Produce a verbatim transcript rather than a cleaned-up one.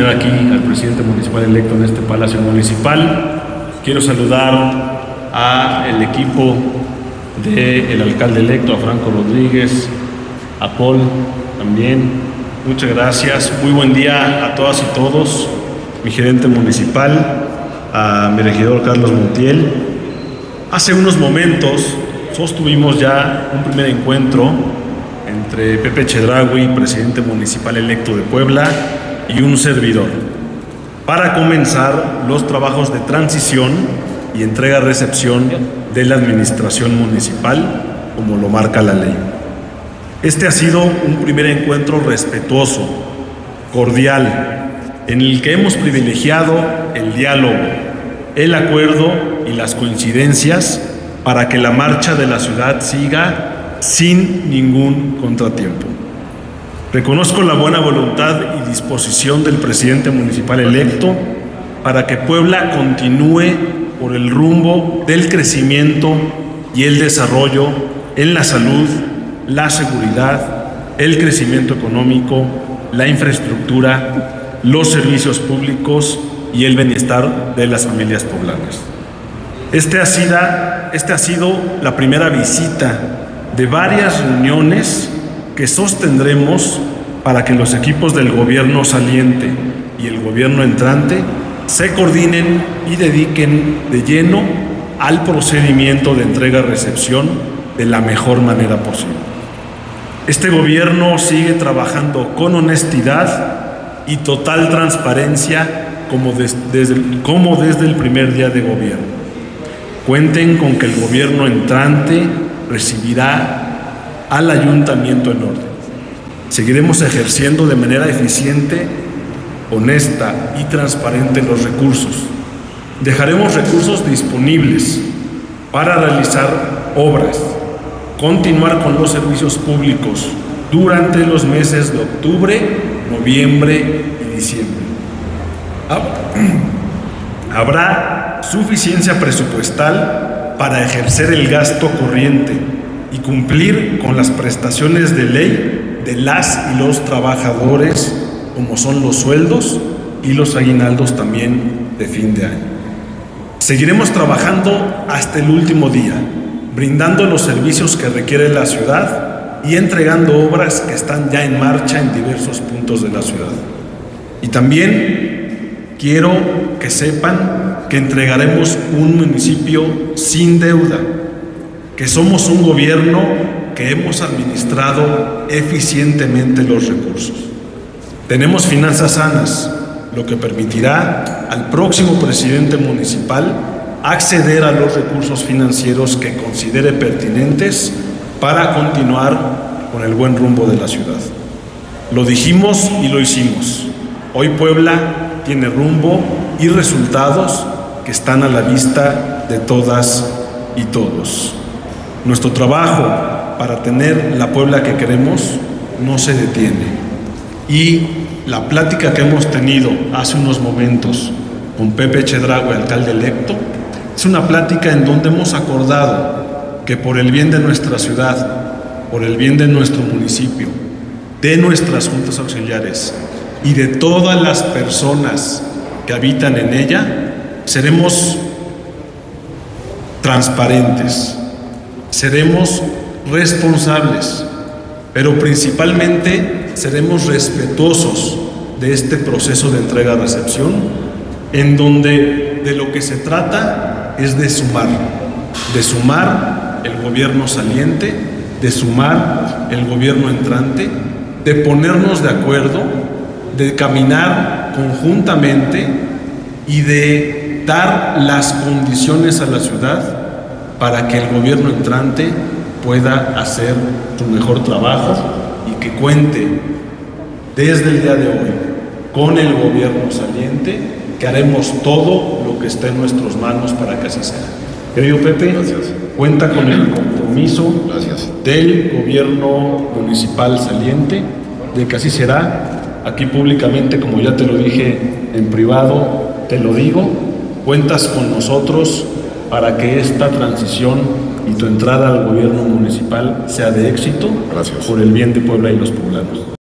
Aquí al presidente municipal electo en este Palacio Municipal. Quiero saludar al equipo del alcalde electo, a Franco Rodríguez, a Paul también. Muchas gracias. Muy buen día a todas y todos. Mi gerente municipal, a mi regidor Carlos Montiel. Hace unos momentos sostuvimos ya un primer encuentro entre Pepe Chedraui, presidente municipal electo de Puebla, y un servidor, para comenzar los trabajos de transición y entrega-recepción de la administración municipal, como lo marca la ley. Este ha sido un primer encuentro respetuoso, cordial, en el que hemos privilegiado el diálogo, el acuerdo y las coincidencias para que la marcha de la ciudad siga sin ningún contratiempo. Reconozco la buena voluntad y disposición del presidente municipal electo para que Puebla continúe por el rumbo del crecimiento y el desarrollo en la salud, la seguridad, el crecimiento económico, la infraestructura, los servicios públicos y el bienestar de las familias poblanas. Este ha sido, este ha sido la primera visita de varias reuniones que sostendremos para que los equipos del gobierno saliente y el gobierno entrante se coordinen y dediquen de lleno al procedimiento de entrega-recepción de la mejor manera posible. Este gobierno sigue trabajando con honestidad y total transparencia como, des, desde, como desde el primer día de gobierno. Cuenten con que el gobierno entrante recibirá al ayuntamiento en orden. Seguiremos ejerciendo de manera eficiente, honesta y transparente los recursos. Dejaremos recursos disponibles para realizar obras, continuar con los servicios públicos durante los meses de octubre, noviembre y diciembre. Habrá suficiencia presupuestal para ejercer el gasto corriente y cumplir con las prestaciones de ley de las y los trabajadores, como son los sueldos y los aguinaldos también de fin de año. Seguiremos trabajando hasta el último día, brindando los servicios que requiere la ciudad y entregando obras que están ya en marcha en diversos puntos de la ciudad. Y también quiero que sepan que entregaremos un municipio sin deuda, que somos un gobierno que hemos administrado eficientemente los recursos. Tenemos finanzas sanas, lo que permitirá al próximo presidente municipal acceder a los recursos financieros que considere pertinentes para continuar con el buen rumbo de la ciudad. Lo dijimos y lo hicimos. Hoy Puebla tiene rumbo y resultados que están a la vista de todas y todos. Nuestro trabajo para tener la Puebla que queremos no se detiene. Y la plática que hemos tenido hace unos momentos con Pepe Chedraui, alcalde electo, es una plática en donde hemos acordado que por el bien de nuestra ciudad, por el bien de nuestro municipio, de nuestras juntas auxiliares y de todas las personas que habitan en ella, seremos transparentes, seremos responsables, pero principalmente seremos respetuosos de este proceso de entrega-recepción, en donde de lo que se trata es de sumar, de sumar el gobierno saliente, de sumar el gobierno entrante, de ponernos de acuerdo, de caminar conjuntamente y de dar las condiciones a la ciudad para que el gobierno entrante pueda hacer su mejor trabajo y que cuente desde el día de hoy con el gobierno saliente, que haremos todo lo que esté en nuestras manos para que así sea. Querido Pepe, gracias. Cuenta con el compromiso gracias. Del gobierno municipal saliente de que así será. Aquí públicamente, como ya te lo dije en privado, te lo digo, cuentas con nosotros para que esta transición y tu entrada al gobierno municipal sea de éxito. Gracias. Por el bien de Puebla y los poblanos.